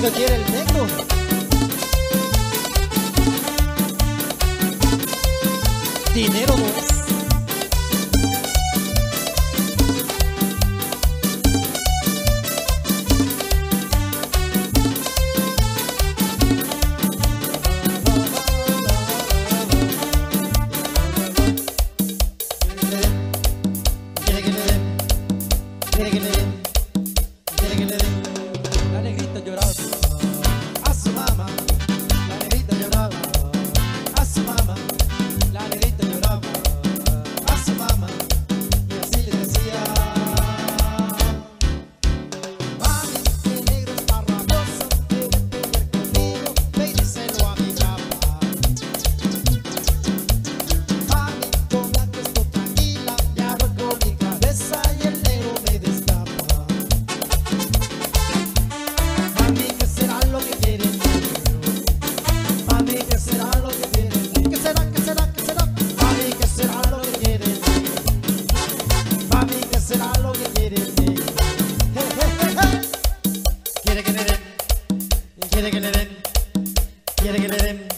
que quiere el negro. Dinero 2. La negrita lloraba A su mamá, la negrita lloraba. A su mamá, la negrita lloraba. A su mamá, y así le decía: mami, el negro está rabioso, quiere pelear conmigo, ve y díselo a mi papá. Mami, yo me acuesto tranquila, me arrojo mi cabeza y el negro me destapa. Mami, ¿qué será lo que quiere el negro? Mami, ¿qué será lo que quiere el negro? ¿Qué será, qué será, qué será? Mami, ¿qué será lo que quiere el negro? Mami, ¿qué será lo que quiere el negro? Quiere que le den, quiere que le den, quiere que le den.